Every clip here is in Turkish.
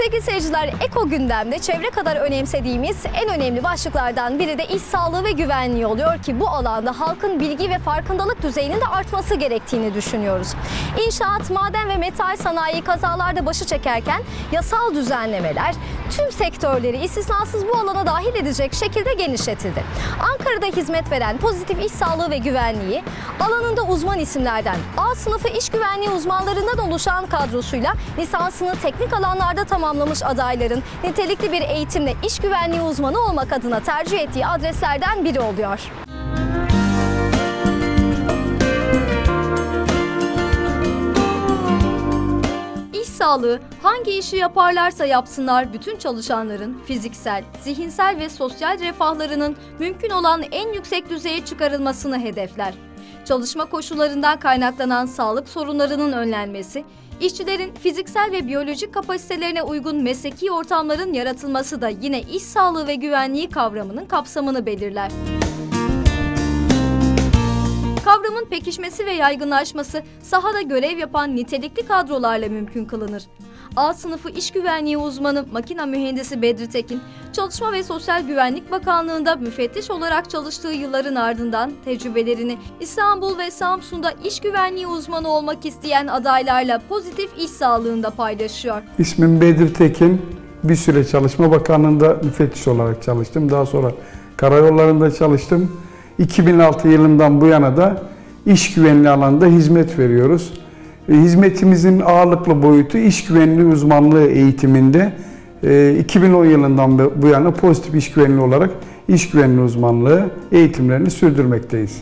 Sevgili seyirciler, Eko Gündem'de çevre kadar önemsediğimiz en önemli başlıklardan biri de iş sağlığı ve güvenliği oluyor ki bu alanda halkın bilgi ve farkındalık düzeyinin de artması gerektiğini düşünüyoruz. İnşaat, maden ve metal sanayi kazalarda başı çekerken yasal düzenlemeler tüm sektörleri istisnasız bu alana dahil edecek şekilde genişletildi. Ankara'da hizmet veren Pozitif İş Sağlığı ve Güvenliği alanında uzman isimlerden A sınıfı iş güvenliği uzmanlarından oluşan kadrosuyla lisansını teknik alanlarda tamamlamış adayların nitelikli bir eğitimle iş güvenliği uzmanı olmak adına tercih ettiği adreslerden biri oluyor. İş sağlığı hangi işi yaparlarsa yapsınlar bütün çalışanların fiziksel, zihinsel ve sosyal refahlarının mümkün olan en yüksek düzeye çıkarılmasını hedefler. Çalışma koşullarından kaynaklanan sağlık sorunlarının önlenmesi, İşçilerin fiziksel ve biyolojik kapasitelerine uygun mesleki ortamların yaratılması da yine iş sağlığı ve güvenliği kavramının kapsamını belirler. Kavramın pekişmesi ve yaygınlaşması sahada görev yapan nitelikli kadrolarla mümkün kılınır. A sınıfı iş güvenliği uzmanı makina mühendisi Bedri Tekin, Çalışma ve Sosyal Güvenlik Bakanlığı'nda müfettiş olarak çalıştığı yılların ardından tecrübelerini İstanbul ve Samsun'da iş güvenliği uzmanı olmak isteyen adaylarla Pozitif İş Sağlığı'nda paylaşıyor. İsmim Bedri Tekin. Bir süre Çalışma Bakanlığı'nda müfettiş olarak çalıştım. Daha sonra karayollarında çalıştım. 2006 yılından bu yana da iş güvenliği alanında hizmet veriyoruz. Hizmetimizin ağırlıklı boyutu iş güvenliği uzmanlığı eğitiminde 2010 yılından bu yana pozitif iş güvenliği olarak iş güvenliği uzmanlığı eğitimlerini sürdürmekteyiz.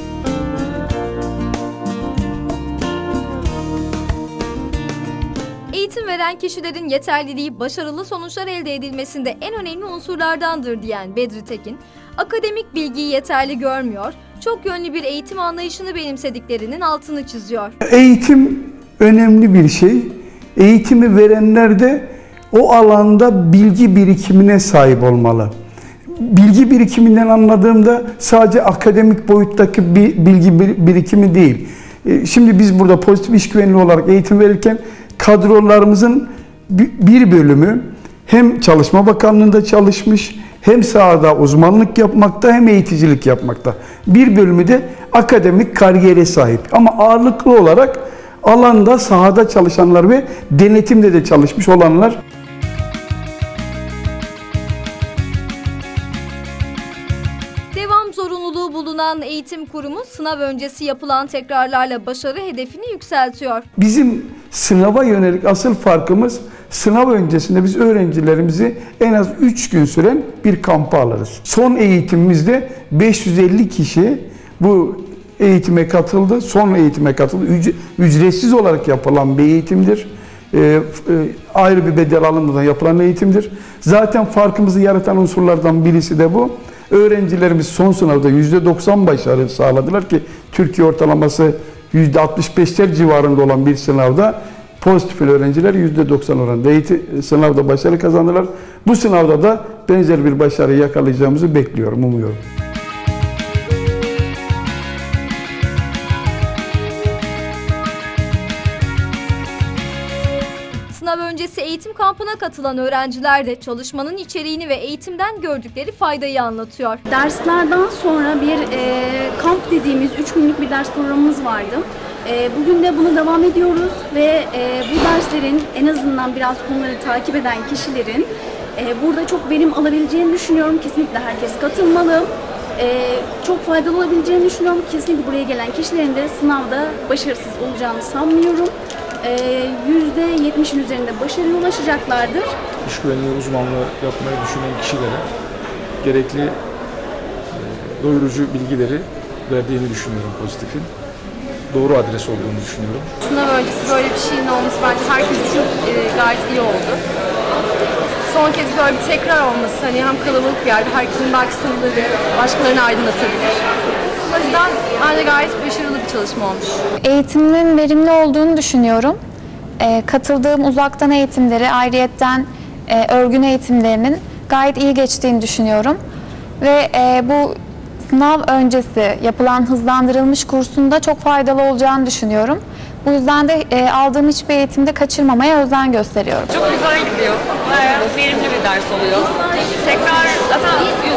Eğitim veren kişilerin yeterliliği başarılı sonuçlar elde edilmesinde en önemli unsurlardandır diyen Bedri Tekin, akademik bilgiyi yeterli görmüyor, çok yönlü bir eğitim anlayışını benimsediklerinin altını çiziyor. Eğitim önemli bir şey. Eğitimi verenler de o alanda bilgi birikimine sahip olmalı. Bilgi birikiminden anladığımda sadece akademik boyuttaki bir bilgi birikimi değil. Şimdi biz burada pozitif iş güvenliği olarak eğitim verirken kadrolarımızın bir bölümü hem Çalışma Bakanlığı'nda çalışmış, hem sahada uzmanlık yapmakta hem eğiticilik yapmakta. Bir bölümü de akademik kariyere sahip. Ama ağırlıklı olarak alanda, sahada çalışanlar ve denetimde de çalışmış olanlar. Devam zorunluluğu bulunan eğitim kurumu sınav öncesi yapılan tekrarlarla başarı hedefini yükseltiyor. Bizim sınava yönelik asıl farkımız sınav öncesinde biz öğrencilerimizi en az 3 gün süren bir kampa alırız. Son eğitimimizde 550 kişi bu eğitime katıldı. Son eğitime katıldı. Ücretsiz olarak yapılan bir eğitimdir. Ayrı bir bedel alınmadan yapılan eğitimdir. Zaten farkımızı yaratan unsurlardan birisi de bu. Öğrencilerimiz son sınavda %90 başarı sağladılar ki Türkiye ortalaması %65'ler civarında olan bir sınavda pozitif öğrenciler %90 oranında sınavda başarı kazandılar. Bu sınavda da benzer bir başarı yakalayacağımızı bekliyorum, umuyorum. Sınav öncesi eğitim kampına katılan öğrenciler de çalışmanın içeriğini ve eğitimden gördükleri faydayı anlatıyor. Derslerden sonra bir kamp dediğimiz 3 günlük bir ders programımız vardı. Bugün de bunu devam ediyoruz ve bu derslerin en azından biraz konuları takip eden kişilerin burada çok verim alabileceğini düşünüyorum. Kesinlikle herkes katılmalı. Çok faydalı olabileceğini düşünüyorum. Kesinlikle buraya gelen kişilerin de sınavda başarısız olacağını sanmıyorum. %70'in üzerinde başarıya ulaşacaklardır. İş güvenliği uzmanlığı yapmayı düşünen kişilere gerekli doyurucu bilgileri verdiğini düşünüyorum Pozitif'in. Doğru adres olduğunu düşünüyorum. Sınav öncesi böyle bir şeyin olması bence herkes için gayet iyi oldu. Son kez böyle bir tekrar olması, hani hem kalabalık bir yerde herkesin belki sınırları başkalarını aydınlatabilir. O yüzden bence gayet başarılı bir çalışma olmuş. Eğitimin verimli olduğunu düşünüyorum. Katıldığım uzaktan eğitimleri, ayrıyetten örgün eğitimlerinin gayet iyi geçtiğini düşünüyorum. Ve bu sınav öncesi yapılan hızlandırılmış kursunda çok faydalı olacağını düşünüyorum. Bu yüzden de aldığım hiçbir eğitimde kaçırmamaya özen gösteriyorum. Çok güzel gidiyor. bir ders oluyor. Tekrar zaten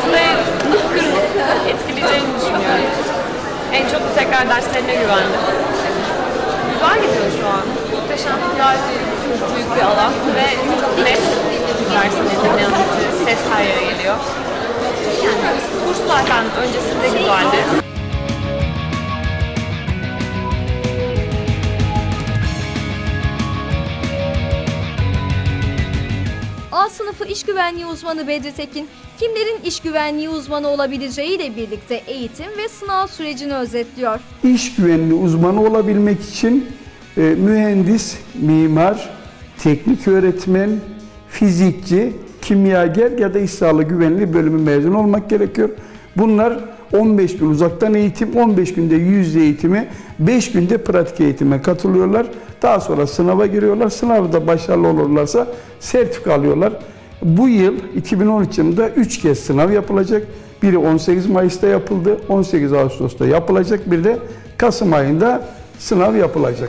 %40 etkileyeceğini düşünüyorum. En çok tekrar derslerine güvendim. Güzel gidiyor şu an. Muhteşem. Gayet büyük bir alan ve çok net dersini dinlemesi, ses her yere geliyor. Yani kurs zaten öncesinde güzeldi. A sınıfı iş güvenliği uzmanı Bedri Tekin, kimlerin iş güvenliği uzmanı olabileceğiyle birlikte eğitim ve sınav sürecini özetliyor. İş güvenliği uzmanı olabilmek için mühendis, mimar, teknik öğretmen, fizikçi, kimyager ya da iş sağlığı güvenliği bölümü mezun olmak gerekiyor. Bunlar 15 gün uzaktan eğitim, 15 günde yüz yüze eğitime, 5 günde pratik eğitime katılıyorlar. Daha sonra sınava giriyorlar. Sınavda başarılı olurlarsa sertifika alıyorlar. Bu yıl 2013 yılında 3 kez sınav yapılacak. Biri 18 Mayıs'ta yapıldı, 18 Ağustos'ta yapılacak. Bir de Kasım ayında sınav yapılacak.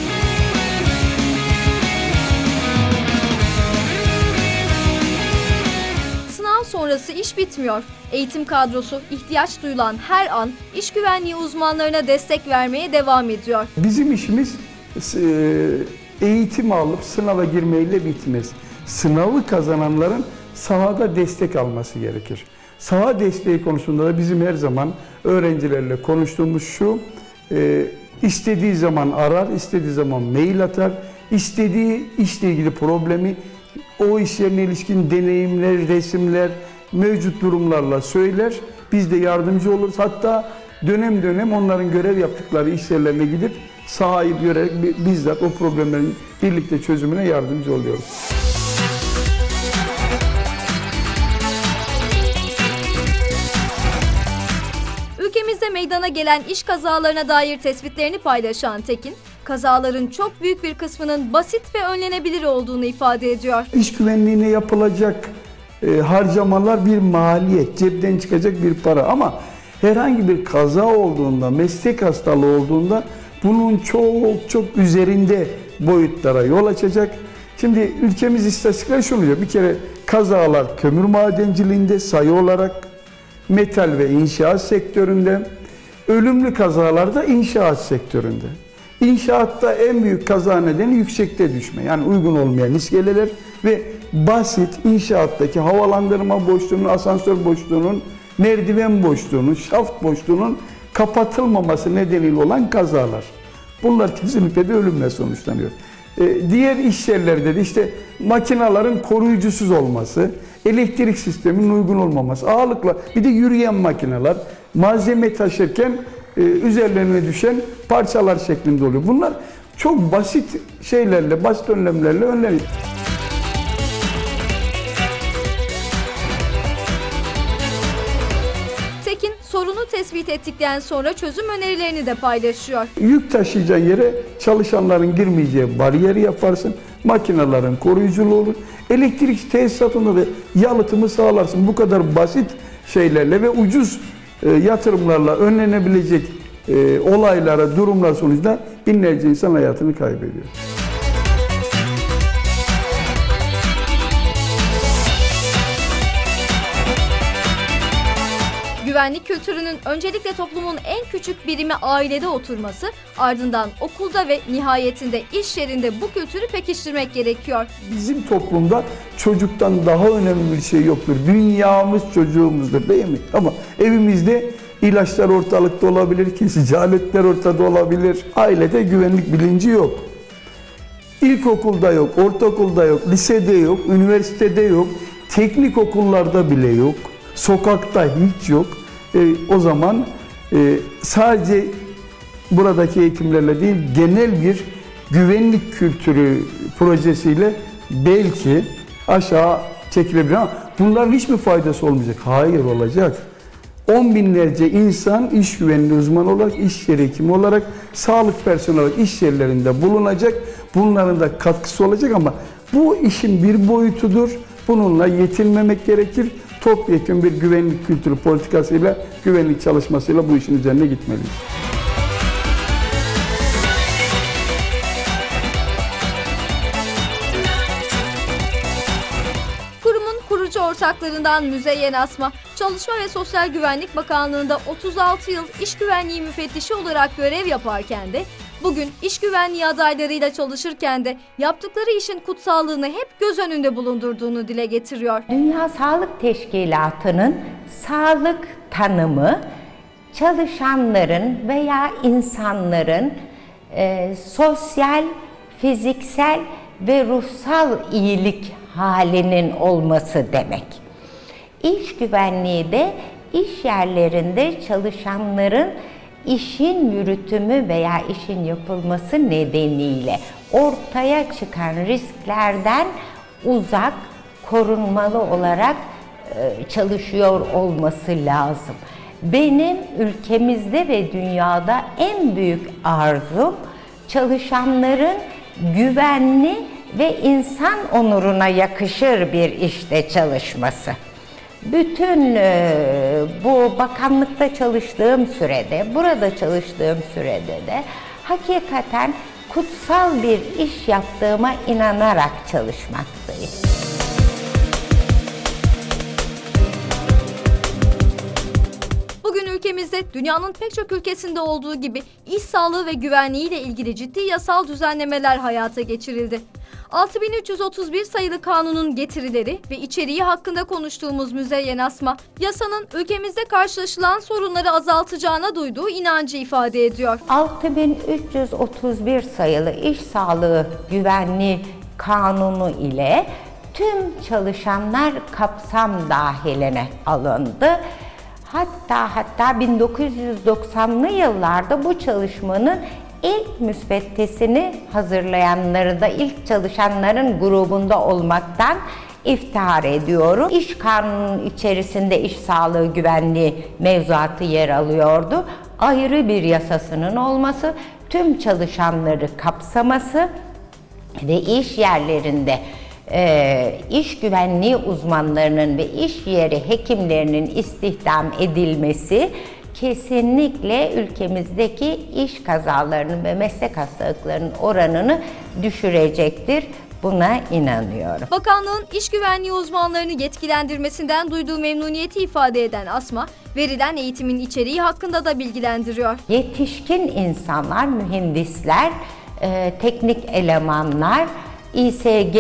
Sınav sonrası iş bitmiyor. Eğitim kadrosu ihtiyaç duyulan her an iş güvenliği uzmanlarına destek vermeye devam ediyor. Bizim işimiz eğitim alıp sınava girmeyle bitmez. Sınavı kazananların sahada destek alması gerekir. Saha desteği konusunda da bizim her zaman öğrencilerle konuştuğumuz şu, istediği zaman arar, istediği zaman mail atar, istediği işle ilgili problemi, o iş yerine ilişkin deneyimler, resimler, mevcut durumlarla söyler. Biz de yardımcı oluruz. Hatta dönem dönem onların görev yaptıkları iş yerlerine gidip sahayı görerek bizzat o problemlerin birlikte çözümüne yardımcı oluyoruz. Ülkemizde meydana gelen iş kazalarına dair tespitlerini paylaşan Tekin, kazaların çok büyük bir kısmının basit ve önlenebilir olduğunu ifade ediyor. İş güvenliğine yapılacak harcamalar bir maliyet, cepten çıkacak bir para ama herhangi bir kaza olduğunda, meslek hastalığı olduğunda bunun çok üzerinde boyutlara yol açacak. Şimdi ülkemiz istatistikler şunu diyor, bir kere kazalar kömür madenciliğinde sayı olarak, metal ve inşaat sektöründe, ölümlü kazalar da inşaat sektöründe. İnşaatta en büyük kaza nedeni yüksekte düşme. Yani uygun olmayan iskeleler ve basit inşaattaki havalandırma boşluğunun, asansör boşluğunun, merdiven boşluğunun, şaft boşluğunun kapatılmaması nedeniyle olan kazalar. Bunlar kesinlikle de ölümle sonuçlanıyor. Diğer iş yerlerde de işte makinelerin koruyucusuz olması, elektrik sisteminin uygun olmaması, ağırlıkla bir de yürüyen makineler, malzeme taşırken üzerlerine düşen parçalar şeklinde oluyor. Bunlar çok basit şeylerle, basit önlemlerle önleniyor. Tekin sorunu tespit ettikten sonra çözüm önerilerini de paylaşıyor. Yük taşıyacağı yere çalışanların girmeyeceği bariyeri yaparsın, makinelerin koruyuculuğu olur. Elektrik tesisatında da yalıtımı sağlarsın. Bu kadar basit şeylerle ve ucuz yatırımlarla önlenebilecek olaylara, durumlar sonucunda binlerce insan hayatını kaybediyor. Güvenlik kültürünün öncelikle toplumun en küçük birimi ailede oturması, ardından okulda ve nihayetinde iş yerinde bu kültürü pekiştirmek gerekiyor. Bizim toplumda çocuktan daha önemli bir şey yoktur. Dünyamız çocuğumuzdur değil mi? Ama evimizde ilaçlar ortalıkta olabilir, kesici aletler ortada olabilir. Ailede güvenlik bilinci yok. İlkokulda yok, ortaokulda yok, lisede yok, üniversitede yok, teknik okullarda bile yok. Sokakta hiç yok. O zaman sadece buradaki eğitimlerle değil, genel bir güvenlik kültürü projesiyle belki aşağı çekilebilir ama bunların hiçbir faydası olmayacak. Hayır, olacak. 10 binlerce insan iş güvenliği uzmanı olarak, iş yeri hekimi olarak, sağlık personeli olarak iş yerlerinde bulunacak. Bunların da katkısı olacak ama bu işin bir boyutudur. Bununla yetinmemek gerekir. Topyekun bir güvenlik kültürü politikasıyla, güvenlik çalışmasıyla bu işin üzerine gitmeliyiz. kurucu ortaklarından Müzeyyen Asma, Çalışma ve Sosyal Güvenlik Bakanlığı'nda 36 yıl iş güvenliği müfettişi olarak görev yaparken de bugün iş güvenliği adaylarıyla çalışırken de yaptıkları işin kutsallığını hep göz önünde bulundurduğunu dile getiriyor. Dünya Sağlık Teşkilatı'nın sağlık tanımı çalışanların veya insanların sosyal, fiziksel ve ruhsal iyilik halinin olması demek. İş güvenliği de iş yerlerinde çalışanların işin yürütümü veya işin yapılması nedeniyle ortaya çıkan risklerden uzak, korunmalı olarak çalışıyor olması lazım. Benim ülkemizde ve dünyada en büyük arzum çalışanların güvenli ve insan onuruna yakışır bir işte çalışması. Bütün bu bakanlıkta çalıştığım sürede, burada çalıştığım sürede de hakikaten kutsal bir iş yaptığıma inanarak çalışmaktayım. Bugün ülkemizde dünyanın pek çok ülkesinde olduğu gibi iş sağlığı ve güvenliği ile ilgili ciddi yasal düzenlemeler hayata geçirildi. 6331 sayılı kanunun getirileri ve içeriği hakkında konuştuğumuz Müzeyyen Asma, yasanın ülkemizde karşılaşılan sorunları azaltacağına duyduğu inancı ifade ediyor. 6331 sayılı İş Sağlığı Güvenliği Kanunu ile tüm çalışanlar kapsam dahiline alındı. Hatta 1990'lı yıllarda bu çalışmanın ilk müsveddesini hazırlayanları da ilk çalışanların grubunda olmaktan iftihar ediyorum. İş kanunun içerisinde iş sağlığı güvenliği mevzuatı yer alıyordu. Ayrı bir yasasının olması, tüm çalışanları kapsaması ve iş yerlerinde iş güvenliği uzmanlarının ve iş yeri hekimlerinin istihdam edilmesi kesinlikle ülkemizdeki iş kazalarının ve meslek hastalıklarının oranını düşürecektir. Buna inanıyorum. Bakanlığın iş güvenliği uzmanlarını yetkilendirmesinden duyduğu memnuniyeti ifade eden Asma, verilen eğitimin içeriği hakkında da bilgilendiriyor. Yetişkin insanlar, mühendisler, teknik elemanlar, İSG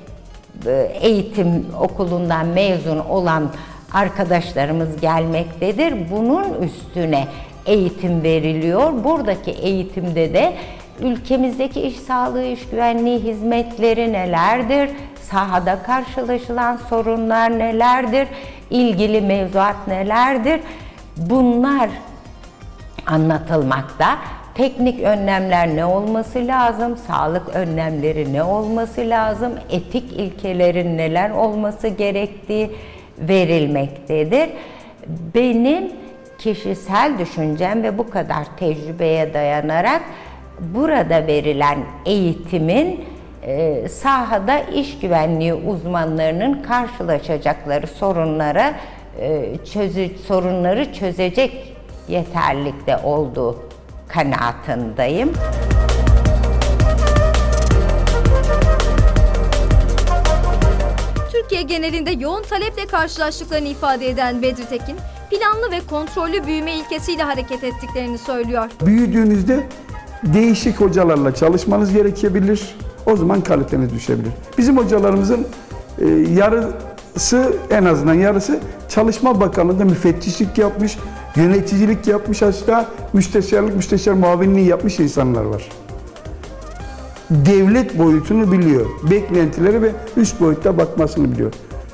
eğitim okulundan mezun olan arkadaşlarımız gelmektedir. Bunun üstüne eğitim veriliyor. Buradaki eğitimde de ülkemizdeki iş sağlığı, iş güvenliği hizmetleri nelerdir? Sahada karşılaşılan sorunlar nelerdir? İlgili mevzuat nelerdir? Bunlar anlatılmakta. Teknik önlemler ne olması lazım? Sağlık önlemleri ne olması lazım? Etik ilkelerin neler olması gerektiği verilmektedir. Benim kişisel düşüncem ve bu kadar tecrübeye dayanarak burada verilen eğitimin sahada iş güvenliği uzmanlarının karşılaşacakları sorunları çözecek yeterlilikte olduğu kanaatindeyim. Türkiye genelinde yoğun taleple karşılaştıklarını ifade eden Bedri Tekin, planlı ve kontrollü büyüme ilkesiyle hareket ettiklerini söylüyor. Büyüdüğünüzde değişik hocalarla çalışmanız gerekebilir. O zaman kaliteniz düşebilir. Bizim hocalarımızın yarısı, en azından yarısı Çalışma Bakanlığı'nda müfettişlik yapmış, yöneticilik yapmış, hatta müsteşarlık, müsteşar muavinliği yapmış insanlar var. Devlet boyutunu biliyor, beklentileri ve üst boyutta bakmasını biliyor.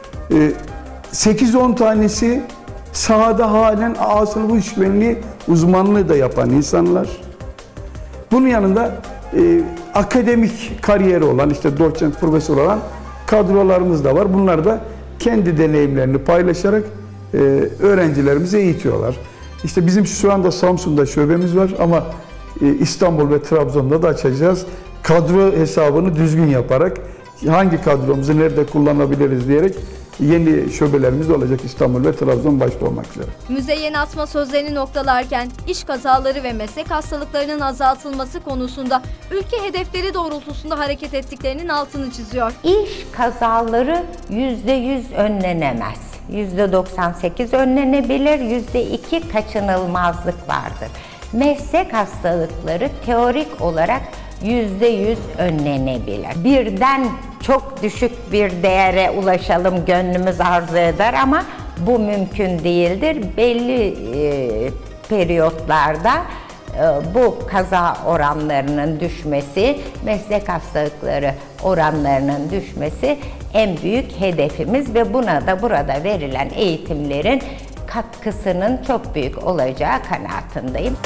8-10 tanesi sahada halen A sınıfı iş güvenliği uzmanlığı da yapan insanlar. Bunun yanında akademik kariyeri olan, işte doçent, profesör olan kadrolarımız da var. Bunlar da kendi deneyimlerini paylaşarak öğrencilerimizi eğitiyorlar. İşte bizim şu anda Samsun'da şubemiz var ama İstanbul ve Trabzon'da da açacağız. Kadro hesabını düzgün yaparak hangi kadromuzu nerede kullanabiliriz diyerek yeni şubelerimiz olacak İstanbul ve Trabzon başta olmak üzere. Müzeyyen Asma sözlerini noktalarken iş kazaları ve meslek hastalıklarının azaltılması konusunda ülke hedefleri doğrultusunda hareket ettiklerinin altını çiziyor. İş kazaları %100 önlenemez. %98 önlenebilir, %2 kaçınılmazlık vardır. Meslek hastalıkları teorik olarak %100 önlenebilir. Birden çok düşük bir değere ulaşalım gönlümüz arzu eder ama bu mümkün değildir. Belli periyotlarda bu kaza oranlarının düşmesi, meslek hastalıkları oranlarının düşmesi en büyük hedefimiz ve buna da burada verilen eğitimlerin katkısının çok büyük olacağı kanaatindeyim.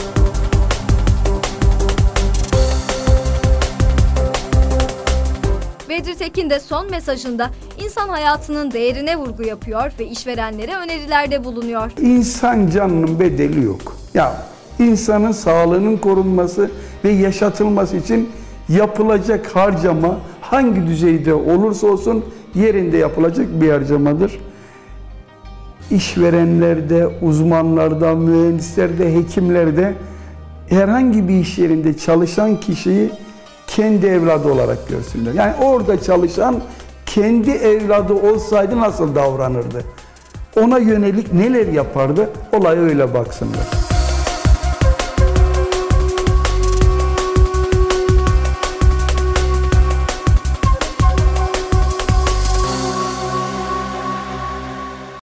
Bedri Tekin de son mesajında insan hayatının değerine vurgu yapıyor ve işverenlere önerilerde bulunuyor. İnsan canının bedeli yok. Ya insanın sağlığının korunması ve yaşatılması için yapılacak harcama hangi düzeyde olursa olsun yerinde yapılacak bir harcamadır. İşverenlerde, uzmanlarda, mühendislerde, hekimlerde herhangi bir iş yerinde çalışan kişiyi kendi evladı olarak görsünler. Yani orada çalışan kendi evladı olsaydı nasıl davranırdı? Ona yönelik neler yapardı? Olaya öyle baksınlar.